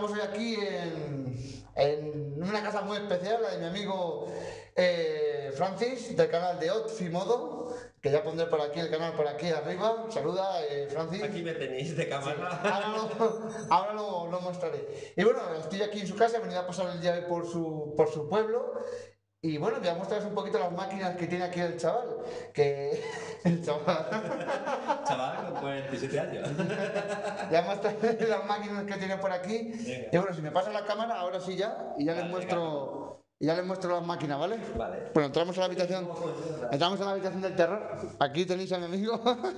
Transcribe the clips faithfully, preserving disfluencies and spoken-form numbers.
estamos hoy aquí en, en una casa muy especial, la de mi amigo eh, Francis, del canal de Otfimodo, que ya pondré por aquí el canal por aquí arriba. Saluda, eh, Francis. Aquí me tenéis de cámara. Sí, ahora lo, ahora lo, lo mostraré. Y bueno, estoy aquí en su casa, he venido a pasar el día hoy por su, por su pueblo. Y bueno, voy a mostraros un poquito las máquinas que tiene aquí el chaval. Que. El chaval. Chaval con cuarenta y siete años. Ya mostraré las máquinas que tiene por aquí. Venga. Y bueno, si me pasa la cámara, ahora sí ya. Y ya les Vale, muestro. Y ya les muestro las máquinas, ¿vale? Vale. Bueno, entramos a la habitación. Entramos en la habitación del terror. Aquí tenéis a mi amigo.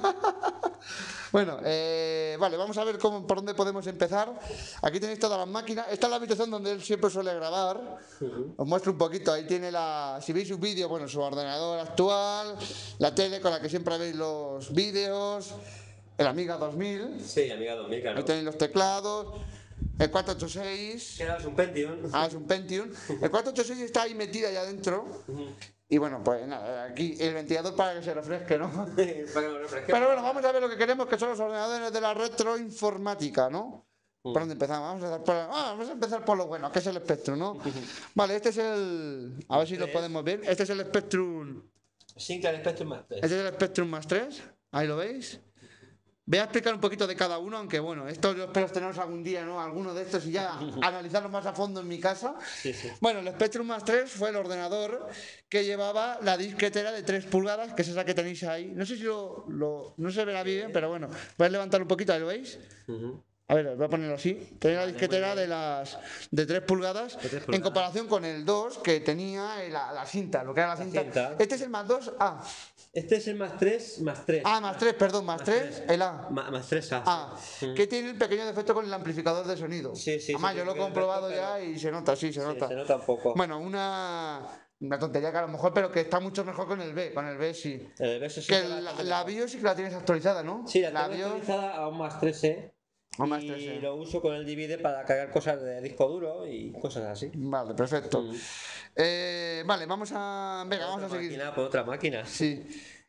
Bueno, eh, vale, vamos a ver cómo, por dónde podemos empezar. Aquí tenéis todas las máquinas. Esta es la habitación donde él siempre suele grabar. Os muestro un poquito. Ahí tiene la. Si veis un vídeo, bueno, su ordenador actual, la tele con la que siempre veis los vídeos, el Amiga dos mil. Sí, Amiga dos mil, claro. Ahí tenéis los teclados. El cuatrocientos ochenta y seis. Que era un Pentium. Ah, es un Pentium. El cuatrocientos ochenta y seis está ahí metida allá adentro. Y bueno, pues nada, aquí el ventilador para que se refresque, ¿no? Para que lo refresque. Pero bueno, vamos a ver lo que queremos, que son los ordenadores de la retroinformática, ¿no? ¿Por dónde empezamos? Vamos a, empezar por, ah, vamos a empezar por lo bueno, que es el Spectrum, ¿no? Vale, este es el. A ver si lo podemos ver. Este es el Spectrum. Sinclair Spectrum más tres. Este es el Spectrum más tres. Ahí lo veis. Voy a explicar un poquito de cada uno, aunque bueno, esto yo espero teneros algún día, ¿no? Alguno de estos y ya analizarlo más a fondo en mi casa. Sí, sí. Bueno, el Spectrum más tres fue el ordenador que llevaba la disquetera de tres pulgadas, que es esa que tenéis ahí. No sé si lo, lo no se verá bien, pero bueno, voy a levantar un poquito, ahí lo veis. Uh-huh. A ver, voy a ponerlo así. Tenía la Vale, disquetera muy de bien. las de tres pulgadas, De tres en pulgadas. comparación con el dos que tenía la, la cinta, lo que era la La cinta. cinta. Este es el más dos A. Este es el más tres más tres. Ah, más tres, perdón, más Más tres, tres. el A. Ma- más tres A. Ah, Mm. que tiene el pequeño defecto con el amplificador de sonido. Sí, sí, Además, sí, yo lo he tiene un comprobado defecto, ya pero- y se nota, sí, se Sí, nota. se nota un poco. Bueno, una, una tontería que a lo mejor, pero que está mucho mejor con el B. Con el B sí. El beso sí Que está la, bastante la mejor. BIOS sí que la tienes actualizada, ¿no? Sí, la tengo BIOS actualizada a un más tres E. o más Y tres E. lo uso con el D V D para cargar cosas de disco duro y cosas así. Vale, perfecto. Mm. Eh, vale, vamos a. Venga, vamos a Otra seguir. máquina por otra máquina. Sí.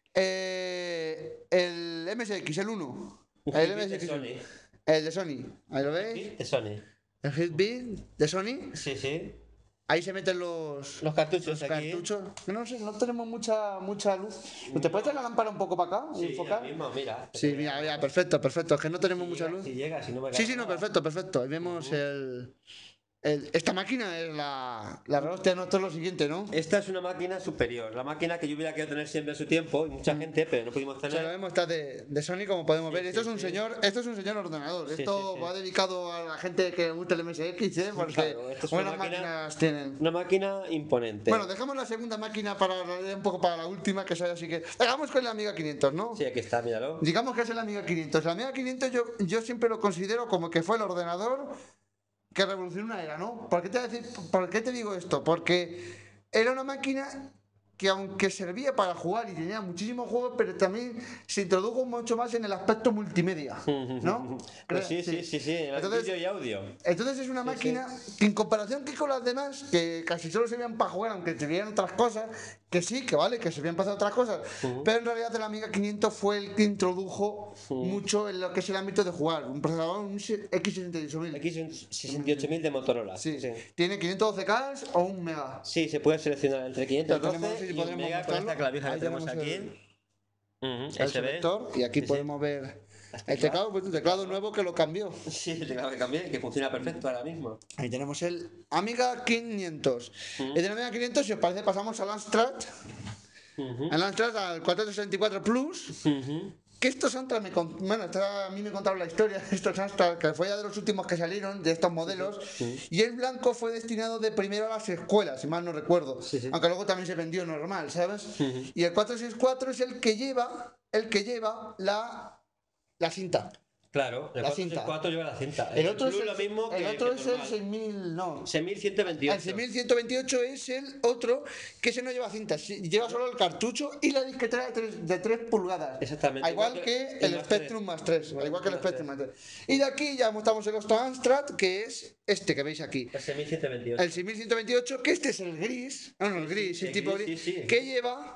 Eh, el M S X, el uno. El Hitbit de M S X. Sony. El de Sony. Ahí lo veis. Hitbit de Sony. El Hitbit de Sony. Sí, sí. Ahí se meten los. Los cartuchos Los aquí. cartuchos. No sé, no tenemos mucha, mucha luz. ¿Te puedes traer la lámpara un poco para acá y Sí, enfocar? ahora mismo, mira. Sí, mira, mira, perfecto, perfecto. Es que no tenemos Si mucha llega, luz. Si llega, si no me Sí, cae sí, no, nada. perfecto, perfecto. Ahí vemos el, el- Esta máquina es la. La hostia, no, esto es lo siguiente, ¿no? Esta es una máquina superior, la máquina que yo hubiera querido tener siempre a su tiempo y mucha gente, pero no pudimos O sea, lo tener. vemos, está de, de Sony, como podemos Sí, ver. Esto sí, es un sí. señor, esto es un señor ordenador. Sí, Esto sí, sí. va dedicado a la gente que le gusta el M S X, ¿eh? Porque Claro, esto es una buenas máquina- máquinas tienen. Una máquina imponente. Bueno, dejamos la segunda máquina para un poco para la última, que es así que. Vamos con la Amiga quinientos, ¿no? Sí, aquí está, míralo. Digamos que es el Amiga quinientos. El Amiga quinientos yo, yo siempre lo considero como que fue el ordenador que revolucionó una era, ¿no? ¿Por qué te, voy a decir- por qué te digo esto? Porque era una máquina que aunque servía para jugar y tenía muchísimos juegos, pero también se introdujo mucho más en el aspecto multimedia, ¿no? Pues sí, sí, sí, sí, en el Entonces- vídeo y audio. Entonces es una Sí, máquina que en comparación que con las demás, que casi solo servían para jugar, aunque servían otras cosas, que sí, que vale, que servían para hacer otras cosas, pero en realidad el Amiga quinientos fue el que introdujo mucho en lo que es el ámbito de jugar. Un procesador, un X sesenta y ocho mil. Aquí son sesenta y ocho mil de Motorola. Sí. sí. Tiene quinientos doce K o un mega. Sí, se puede seleccionar entre quinientos doce Tenemos- sí, y un podremos mega con mostrarlo. esta clavija Ahí que tenemos tenemos aquí. el- Ujú, El S B. selector, y aquí Sí, sí. podemos ver el teclado. teclado, pues un teclado nuevo que lo cambió. Sí, el teclado que cambié, que funciona perfecto ahora mismo. Ahí tenemos el Amiga quinientos. Ujú. Y del Amiga quinientos, si os parece, pasamos al Amstrad. Ujú, Al Amstrad, al cuatrocientos sesenta y cuatro Plus. ujú. Que estos Amstrad, me con- bueno, esta- a mí me contaron la historia de estos Amstrad, que fue ya de los últimos que salieron, de estos modelos. Y el blanco fue destinado de primero a las escuelas, si mal no recuerdo. Sí, sí. Aunque luego también se vendió normal, ¿sabes? Ujú. Y el cuatrocientos sesenta y cuatro es el que lleva, el que lleva la, la cinta. Claro, el La cuatro cinta. cuatro lleva la cinta. El otro Plus es el, lo mismo el que otro que es el normal. seis mil, no. seis mil ciento veintiocho. El seis mil ciento veintiocho es el otro que ese no lleva cinta, sí, lleva solo el cartucho y la disquetera de tres, de tres pulgadas. Exactamente, Al igual igual que que el el más Spectrum tres. más tres. Al Igual igual que el que el Spectrum más tres. Y de aquí ya mostramos el otro Amstrad, que es este que veis aquí. El seis mil ciento veintiocho. El seis mil ciento veintiocho, que este es el gris. No, no, el gris, sí, el el tipo gris, gris. sí, sí. Que lleva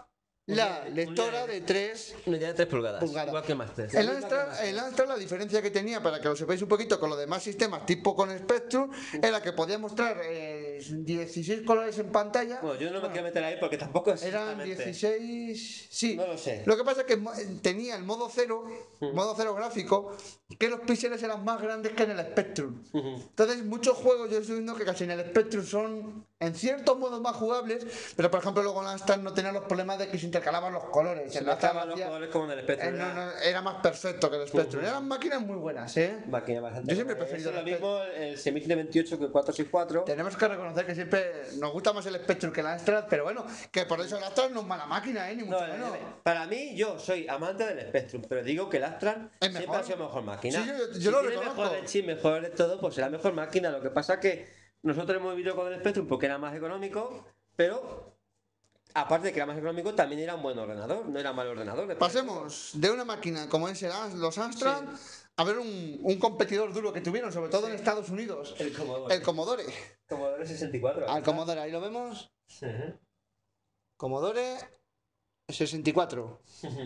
la Un- lectora un- de tres Unidad de tres pulgadas. pulgadas. Igual que más tres. El Amstrad, el Amstrad, la diferencia que tenía, para que lo sepáis un poquito, con los demás sistemas tipo con Spectrum, era que podía mostrar eh, dieciséis colores en pantalla. Bueno, yo no me Bueno, quiero meter ahí porque tampoco es eran exactamente- dieciséis. Sí, No lo sé. Lo que pasa es que mo- tenía el modo cero, modo cero gráfico, que los píxeles eran más grandes que en el Spectrum. Ujú. Entonces, muchos juegos yo estoy viendo que casi en el Spectrum son en ciertos modos más jugables, pero por ejemplo, luego en Amstrad no tenía los problemas de que se intercalaban los colores. Se En me Amstrad acaban los hacía- colores como en el eh, Spectrum. no, era no, era más perfecto que el Spectrum. Eran máquinas muy buenas, ¿eh? máquina bastante Yo siempre he buena. preferido Eso es el lo mismo el seis mil quinientos veintiocho que el cuatrocientos sesenta y cuatro. Tenemos que reconocer que siempre nos gusta más el Spectrum que el Amstrad, pero bueno, que por eso el Amstrad no es mala máquina, ¿eh? Ni mucho No, menos. eh, para mí, yo soy amante del Spectrum, pero digo que el Astral Es siempre mejor. ha sido mejor máquina. Sí, yo- yo si lo tiene reconozco. mejor de chip, mejor de todo, pues será mejor máquina. Lo que pasa es que nosotros hemos vivido con el Spectrum porque era más económico, pero aparte de que era más económico, también era un buen ordenador, no era mal ordenador. Pasemos de una máquina como es el Am- los Amstrad a ver un, un competidor duro que tuvieron, sobre todo en Estados Unidos, El Commodore. el Commodore. Commodore sesenta y cuatro. Al Commodore, ahí lo vemos. Ujú. Commodore sesenta y cuatro.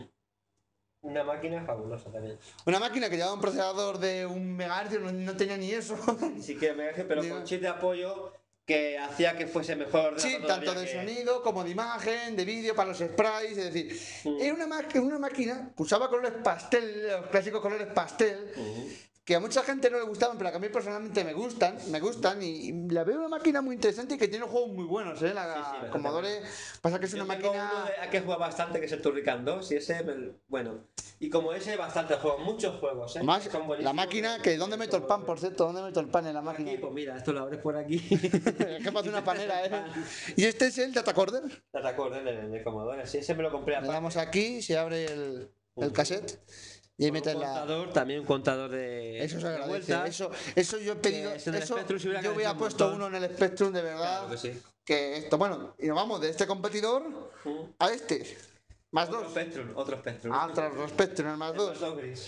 Una máquina fabulosa también. Una máquina que llevaba un procesador de un megahercio, no, no tenía ni eso. Ni siquiera me dejé, pero Digo- con chip de apoyo que hacía que fuese mejor. Sí, ordenador tanto todavía de que- sonido como de imagen, de vídeo, para los sprites, es decir, Mm. era una, ma- una máquina que usaba colores pastel, los clásicos colores pastel, Ujú. que a mucha gente no le gustaban, pero que a mí personalmente me gustan, me gustan, y, y la veo una máquina muy interesante y que tiene juegos muy buenos, ¿eh? La Sí, sí, bastante Commodore, pasa que es Yo una tengo máquina... uno de- a que juega bastante, que es el Turrican dos, y ese, el- bueno, y como ese, bastante juego, muchos juegos, ¿eh? Más, Son la buenísimos. máquina, que ¿dónde meto el pan, por cierto? ¿Dónde meto el pan en la máquina? Aquí, pues mira, esto lo abres por aquí. Es que parece una panera, ¿eh? Y este es el Datacorder. ¿Te acuerdas del de Commodore? Sí, ese me lo compré Le aparte. damos aquí, se abre el, el cassette y ahí Con un metes la... contador, también un contador de, Eso se de agradece. vueltas. Eso, eso yo he pedido. ese en el Eso, Spectrum se hubiera yo hubiera agradecido un puesto montón. uno en el Spectrum de verdad. Claro que sí. Que esto, bueno, y nos vamos de este competidor Ujú. a este. Más Otro dos. Spectrum, otro Spectrum. Ah, tras los Spectrum, el más El dos. más dos gris.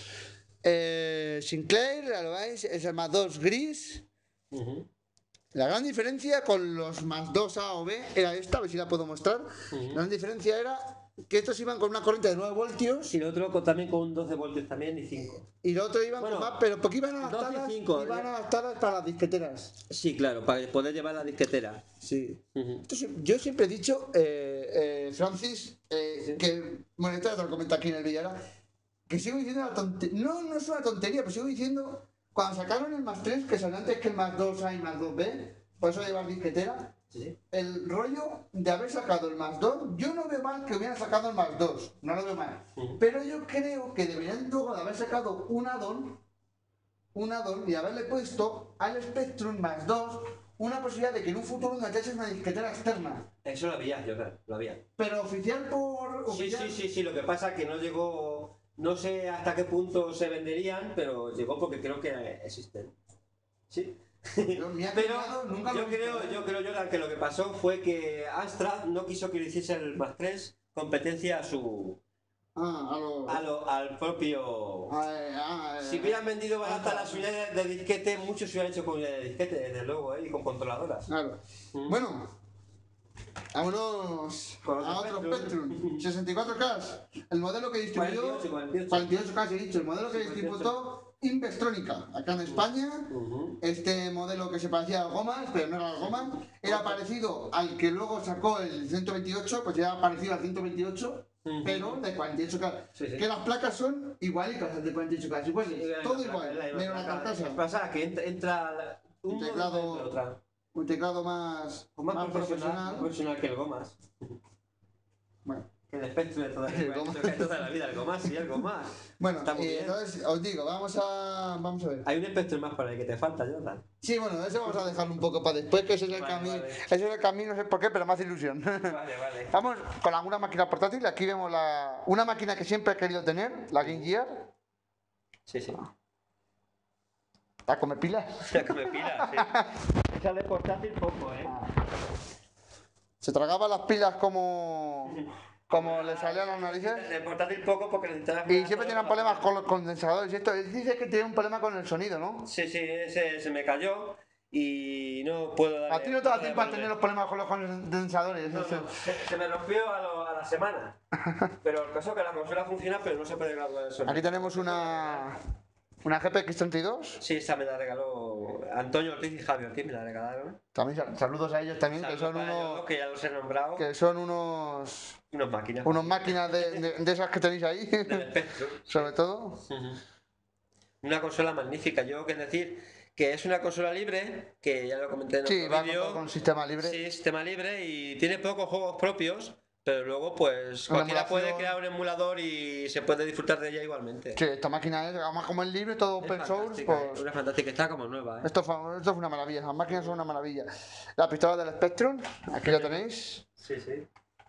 Eh, Sinclair, ya lo veis, es el más dos gris. Ujú. La gran diferencia con los más dos A o B era esta, a ver si la puedo mostrar. La gran diferencia era que estos iban con una corriente de nueve voltios Y el otro con- también con un doce voltios también y cinco. y los otros iban Bueno, con más, pero porque iban doce y adaptadas, cinco, iban eh. adaptadas para las disqueteras. Sí, claro, para poder llevar la disquetera. Sí. Ujú. Esto sí- yo siempre he dicho, eh, eh, Francis, eh, que, bueno, esto ya te lo comento aquí en el vídeo ahora, que sigo diciendo la tontería, no, no es una tontería, pero sigo diciendo, cuando sacaron el más tres, que salió antes que el más dos A y más dos B, por eso llevar disquetera, Sí, sí. el rollo de haber sacado el más dos, yo no veo mal que hubieran sacado el más dos, no lo veo mal, Ujú. pero yo creo que deberían luego de haber sacado un add-on, un add-on y haberle puesto al Spectrum más dos una posibilidad de que en un futuro enganchases una disquetera externa. Eso lo había, yo creo, lo había. Pero oficial por Sí, oficial. sí, sí, sí, lo que pasa es que no llegó, no sé hasta qué punto se venderían, pero llegó porque creo que existen. Sí. Yo, me ha Pero tocado, nunca lo yo he visto, creo, ¿eh? yo creo, Jordan, que lo que pasó fue que Amstrad no quiso que le hiciese el más tres competencia a su, Ah, a lo- a lo- al propio... ah, eh, ah, eh, Si hubieran vendido baratas ah, las unidades de disquete, muchos se hubieran hecho con unidades de disquete, desde luego, ¿eh? Y con controladoras. Claro. Mm. Bueno, vámonos Con a otro otro Spectrum. Spectrum. sesenta y cuatro K. El modelo que distribuyó. cuarenta y ocho, cuarenta y ocho. cuarenta y ocho K, he dicho. El modelo que Sí, cuarenta y ocho. distribuyó Investronica, acá en España. Ujú. Este modelo que se parecía a las gomas, pero no era las gomas, era parecido al que luego sacó el ciento veintiocho, pues era parecido al ciento veintiocho, Ujú. pero de cuarenta y ocho K. Sí, sí. Que las placas son igualitas al de cuarenta y ocho K, iguales, Sí, la todo misma igual, placa, la misma menos la placa. carcasa. Lo que pasa es que entra, entra la- un Un modo teclado- dentro de otra. Un teclado más, Pues más, más profesional, profesional. más profesional que el Gomas. Bueno, Que el Spectrum de toda, El Gomas. de toda la vida, el Gomas sí, el Gomas. bueno Está muy eh, bien. entonces os digo, vamos a, vamos a ver. Hay un Spectrum más para el que te falta, Jordan. Sí, bueno, ese vamos a dejarlo un poco para después, que ese es el Vale, camino. vale. Ese es el camino, no sé por qué, pero me hace ilusión. Vale, vale. Vamos con alguna máquina portátil. Aquí vemos la, una máquina que siempre he querido tener, la Game Gear. Sí, sí. La come pilas. Ya que me pila, sí. Esa de portátil poco, ¿eh? Se tragaba las pilas como, como le salían las narices. De portátil poco porque necesitas... Y siempre tenían problemas con los condensadores. Y esto, él dice que tiene un problema con el sonido, ¿no? Sí, sí, ese se me cayó. y no puedo dar. A ti no te da tiempo a tener los problemas con los condensadores. No, eso. no, se, se me rompió a, lo- a la semana. Pero el caso es que la consola funciona, pero no se puede graduar el sonido. Aquí tenemos una, una G P X treinta y dos. Sí, esa me la regaló Antonio Ortiz y Javi Ortiz, me la regalaron. También sal- saludos a ellos también, que Saludos son para ellos unos, dos, que ya los he nombrado. que son unos, Unos máquinas. unos máquinas de, de- de esas que tenéis ahí, Del Spectrum. sobre todo. Ujú. Una consola magnífica. Yo que decir que es una consola libre, que ya lo comenté en Sí, otro va con, vídeo. con sistema libre. Sí, sistema libre y tiene pocos juegos propios, pero luego pues Una cualquiera puede emulación. crear un emulador y se puede disfrutar de ella igualmente. Sí, esta máquina es, además como es libre, todo Es open source, fantástica, pues... ¿eh? Una fantástica, está como nueva, ¿eh? Esto, fa- esto es una maravilla, las máquinas son una maravilla. La pistola del Spectrum, aquí la tenéis. Sí, sí.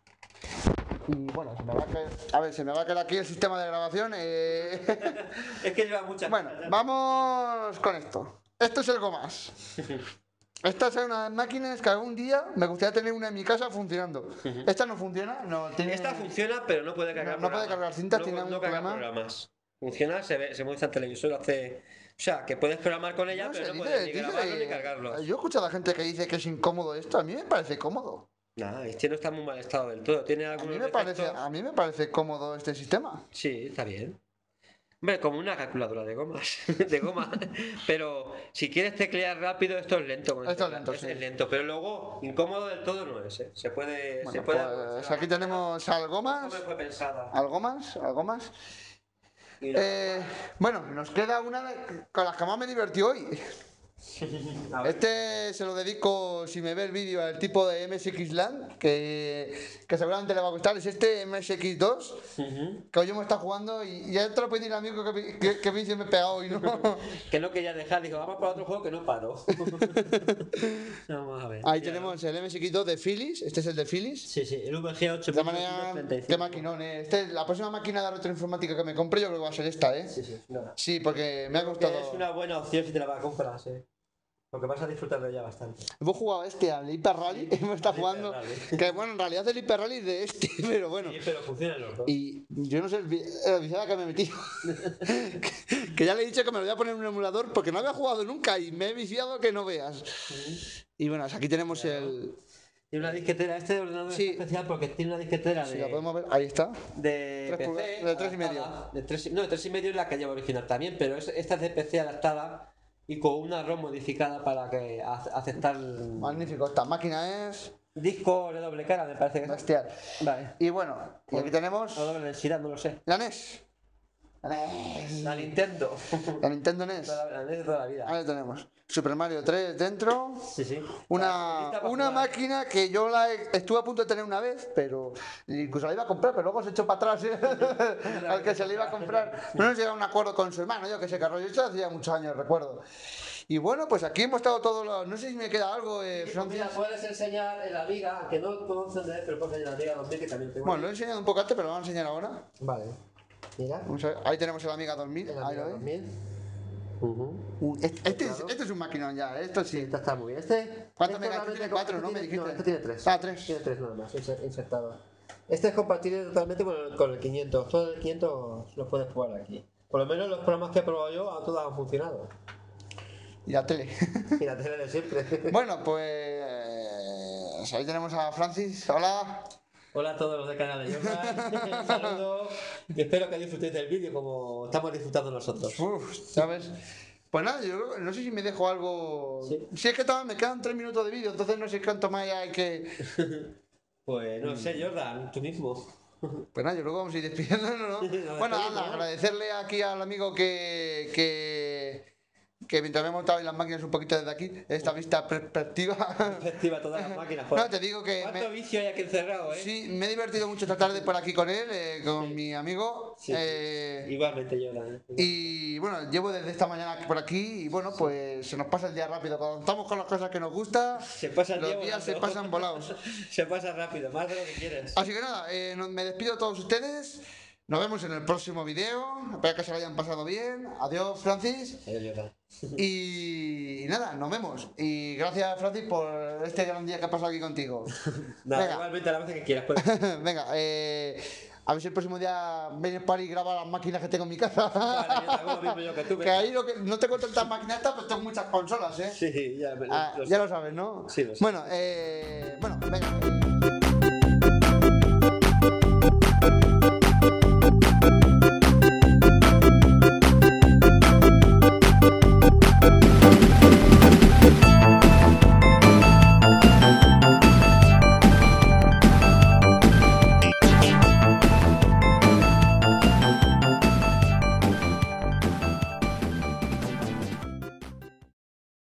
Y bueno, se me va a caer, a ver, se me va a caer aquí el sistema de grabación. eh. Es que lleva muchas Bueno, cosas, ¿eh? vamos con esto. Esto es algo más. Esta es una máquinas que algún día me gustaría tener una en mi casa funcionando. Esta no funciona, no tiene... Esta funciona, pero no puede cargar No- no puede programas. cargar cintas, no, tiene no un carga problema. programas. Funciona, se ve, se muestra en televisor, hace... O sea, que puedes programar con ella, No pero sé, no dice- puedes ni dice- grabarlos ni cargarlos. Yo he escuchado a gente que dice que es incómodo esto, a mí me parece cómodo. Nada, este no está en muy mal estado del todo. Tiene A algunos mí me parece, defectos. a mí me parece cómodo este sistema. Sí, está bien. Hombre, como una calculadora de gomas, de goma. Pero si quieres teclear rápido, esto es lento. con Esto es teclado. lento, es, sí. es lento, pero luego incómodo del todo no es, ¿eh? Se puede, se Bueno, puede. pues aquí tenemos algo más, ¿Cómo fue pensada? algo más, algo más. Y la- Eh, bueno, nos queda una de- con las que más me divertí hoy. a ver, Este se lo dedico, si me ve el vídeo, al tipo de M S X LAN, que, que seguramente le va a gustar. Es este M S X dos, ujú. que hoy hemos estado jugando y ya te lo pedí al amigo que, que, que vicio me he pegado hoy, ¿no? Que no quería dejar, dijo, vamos para otro juego que no paro. Vamos a ver. Ahí Mira, tenemos el M S X dos de Philips, este es el de Philips. Sí, sí, el V G ocho De manera, qué maquinón, eh. Este, la próxima máquina de retroinformática que me compre yo creo que va a ser esta, ¿eh? Sí, sí, nada. Sí, porque me ha Que gustado. es una buena opción si te la vas a comprar, sí. Porque vas a disfrutar de ella bastante. Hemos jugado este al Hyper Rally, hemos estado al jugando. Hyper Rally. Que bueno, en realidad el Hyper Rally es de este, pero bueno. Sí, pero funcionan los dos. Y yo no sé el vi- la viciada que me he metido. que, que ya le he dicho que me lo voy a poner en un emulador porque no había jugado nunca y me he viciado que no veas. Y bueno, aquí tenemos el. Tiene una disquetera, este ordenador Sí. es especial porque tiene una disquetera Si de, la podemos ver, ahí está. de Tres P C pulgadas, de tres y medio. adaptada, de tres y- no, de tres y medio es la que lleva original también, pero es- esta es de P C adaptada y con una ROM modificada para que ace- aceptar Magnífico, esta máquina es disco de doble cara, me parece que es. bestial. Vale. Y bueno, y aquí tenemos O doble densidad, no lo sé. la N E S. La N E S. La Nintendo. La Nintendo N E S. La, la NES de toda la vida. Ahí tenemos. Super Mario tres dentro. Sí, sí. Una, Lista para una jugar. máquina que yo la he- estuve a punto de tener una vez, pero incluso la iba a comprar, pero luego se echó para atrás ¿eh? al que se la iba a comprar. No nos llega a un acuerdo con su hermano, yo que sé, carro. Yo eso hacía muchos años, recuerdo. Y bueno, pues aquí hemos estado todos los... No sé si me queda algo, eh, Francis. Mira, puedes enseñar en la Amiga, que no conocen de él, pero puedes enseñar en la Amiga dos mil que también tengo. Bueno, lo he enseñado un poco antes, pero lo voy a enseñar ahora. Vale. Mira. Vamos a ver. Ahí tenemos el Amiga dos mil. En la Ahí Amiga lo dos veis. mil. Ujú. Uh, este, este es, Claro. este es un maquinón ya, esto sí. Esta está muy bien. Este. ¿Cuántos este megas? realmente Tiene como- cuatro, ¿no? Me tiene- dijiste. este tiene tres. Ah, tres. Tiene tres nada más, inse- insertado. Este es compatible totalmente con el, con el quinientos. Todo el quinientos lo puedes jugar aquí. Por lo menos los programas que he probado yo, a todos han funcionado. Y la tele. Y la tele de siempre. Bueno, pues ahí tenemos a Francis. Hola. Hola a todos los de Canal de Yoga. Un saludo. Y espero que disfrutéis del vídeo como estamos disfrutando nosotros. Uf, ¿sabes? Pues nada, yo creo- no sé si me dejo algo. Sí. Si es que todavía me quedan tres minutos de vídeo, entonces no sé cuánto más hay que. Pues no sé, Jordan, tú mismo. Pues nada, yo creo que vamos a ir despidiéndonos, ¿no? Nos Bueno, despedimos, nada, ¿no? agradecerle aquí al amigo que. que. que mientras me he montado en las máquinas un poquito desde aquí, esta vista perspectiva. Efectiva todas las máquinas. No, te digo que. ¿Cuánto me- vicio hay aquí encerrado, eh? Sí, me he divertido mucho esta tarde por aquí con él, eh, con Sí. mi amigo. Sí, sí. eh, Igualmente, Jordan. ¿eh? Y bueno, llevo desde esta mañana por aquí y bueno, pues se nos pasa el día rápido. Cuando estamos con las cosas que nos gustan, Se pasa el los día días se volando. pasan volados. Se pasa rápido, más de lo que quieres. Así que nada, eh, no- me despido a todos ustedes. Nos vemos en el próximo vídeo. Espero que se lo hayan pasado bien. Adiós, Francis. Adiós, Jordan. Y, y nada, nos vemos. Y gracias, Francis, por este gran día que he pasado aquí contigo. Nada, Venga. igualmente a la vez que quieras. Pues. Venga, eh, A ver si el próximo día vienes para y graba las máquinas que tengo en mi casa. Vale, yo hago lo mismo yo que tú. Que ahí lo que, no tengo tantas máquinas, pero tengo muchas consolas, ¿eh? Sí, ya, Ah, lo ya lo sabes, ¿no? Sí, lo sé. Bueno, eh, bueno, venga.